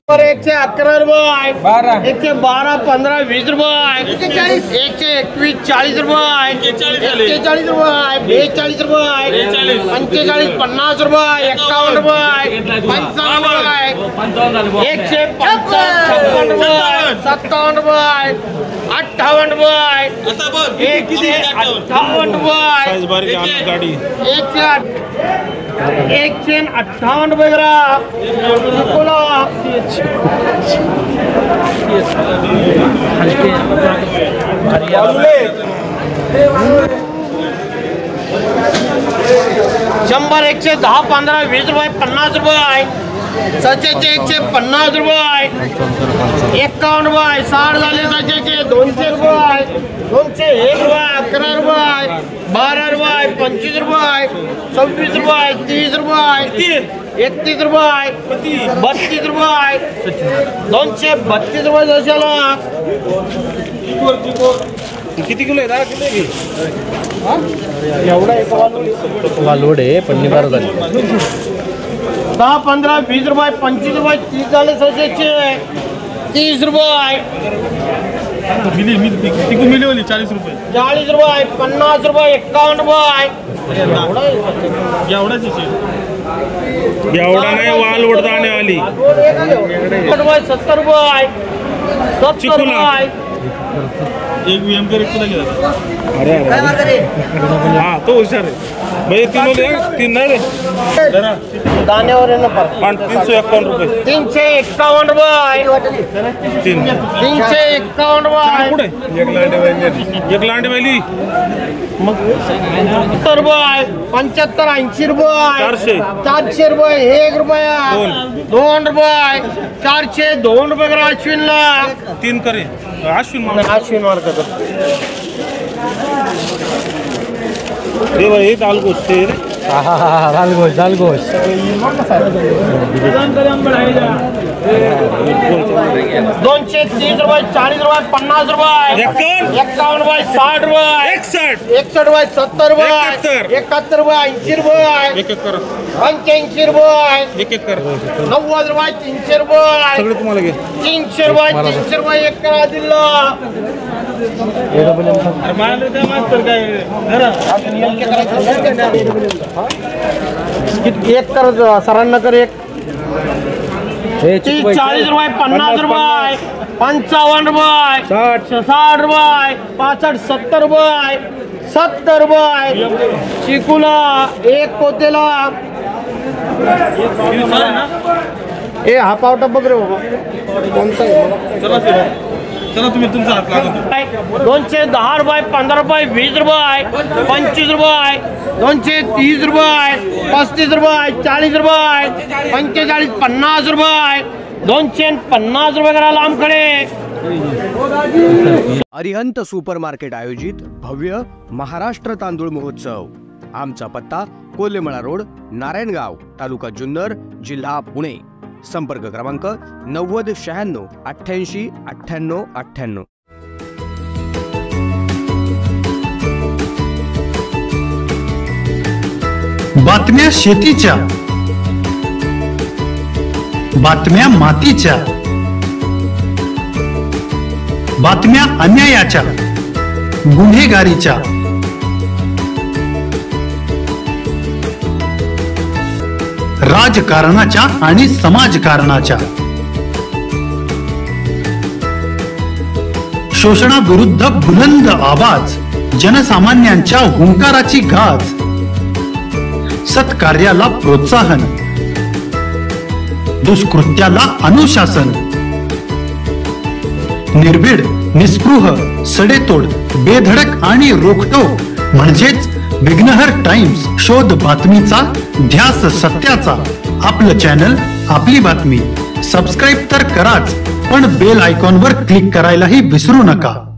111 रुपये, 112, 15, 20 रुपये, 121, 40 रुपये, 41 रुपये, 42 रुपये, 45, 50 रुपये, 51 रुपये, 55 रुपये, 155 रुपये, 57 रुपये, 58 रुपये, 158 रुपये, 158 रुपये ग्राम शंभर 110, 15, 20 रुपये, 50 रुपये, 150 रुपये, 51 रुपये, 60 झाले 200 रुपये, 201 रुपये, 11 रुपये, 12 रुपये, 25 रुपये, 26 रुपये, 30 रुपये, 31 रुपये, 32 रुपये, 232 रुपये जशाला किती किलो आहे? 10 किलो आहे एवढा वालोड आहे पण निबार झाली 10, 15, 20 रुपये, 25 रुपये, 30 झाले 30 रुपये, मिली वाली 40 रुपये, 40 रुपये, 50 रुपये, 51 रुपये, एवढा नाही वाल उडता आने वाली 70 रुपये, 70 रुपये, एक VM का रिक्शा लगे अरे हाँ तो हुशार है भाई तीन नहीं रे दानेवर है ना 351 रुपये, 351 रुपये, 351 रुपये, एक लांडी वाली 70 रुपये, 75, 80 रुपये, 400 रुपये, 1 रुपया, 2 रुपये, 400, 2 रुपये करा अश्विनला 3 करे अश्विन मार्ग भाई दाल गोश्त दाल गोश्त 230 रुपये, 40 रुपये, 50 रुपये, 51 रुपये, 60 रुपये, 61 रुपये, 70 रुपये, 71 रुपये, 80 रुपये, 85 रुपये, 90 रुपये, 300 रुपये, 300 रुपये, 300 रुपये एक करा दिला एक कर सरांना कर एक 40 रुपये, 50 रुपये, 55 रुपये, 60 रुपये, 65, 70 रुपये, 70 रुपये चिकूला एक कोतेला ए हा पावटा बघ रे बाबा कोणता चला तुम्ही तुमचा हात लावा 210 रुपये, 15 रुपये, 20 रुपये, 25 रुपये, 230 रुपये, 35 रुपये, 40 रुपये, 45, 50 रुपये, 250 रुपये करा लांबकडे अरिहंत सुपरमार्केट आयोजित भव्य महाराष्ट्र तांदूळ महोत्सव। आमचा पत्ता कोल्हेमळा रोड, नारायणगाव, तालुका जुन्नर, जिल्हा पुणे। संपर्क क्रमांक 90 96 88 98 98। बातम्या शेतीच्या, बातम्या मातीच्या, बातम्या अन्यायाच्या, गुन्हेगारीच्या, राजकारणाच्या आणि समाजकारणाच्या, शोषणाविरुद्ध बुलंद आवाज, जनसामान्यांच्या हुंकाराची गाज, सत्कार्याला प्रोत्साहन, दुष्कृत्याला अनुशासन, निर्भीड, निस्पृह, सडेतोड, बेधडक आणि रोखटोक म्हणजेच विघ्नहर टाइम्स। शोध बातमीचा, ध्यास सत्याचा। आपलं चॅनल, आपली बातमी। सबस्क्राइब तर कराच, पण बेल आयकॉनवर क्लिक करायलाही विसरू नका।